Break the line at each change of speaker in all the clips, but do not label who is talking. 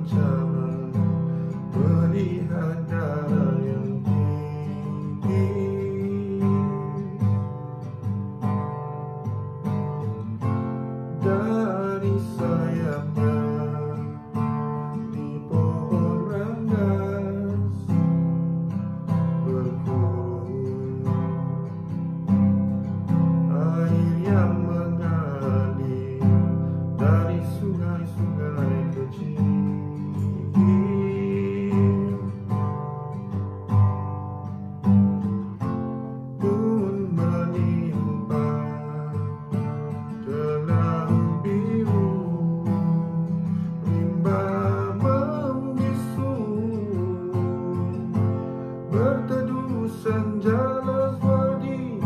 berencana melihat darah yang tinggi. Dari sayapnya di pohon ranggas berkurung air yang mengalir dari sungai-sungai kecil. Pun menimpa telah biru, rimba membisu, berteduh senja Laswadi.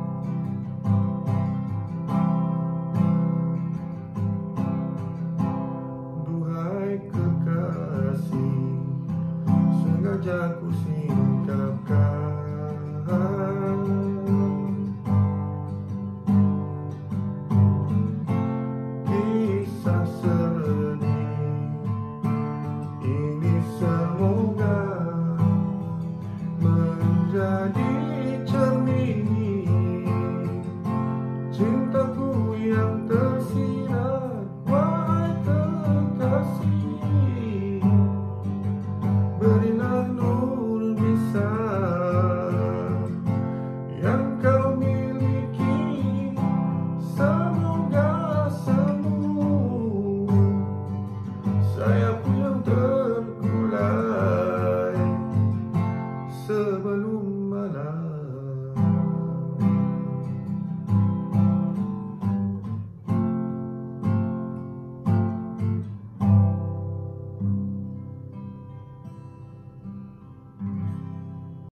Duhai kekasih, sengaja ku singkapkan kisah sedih ini, semoga menjadi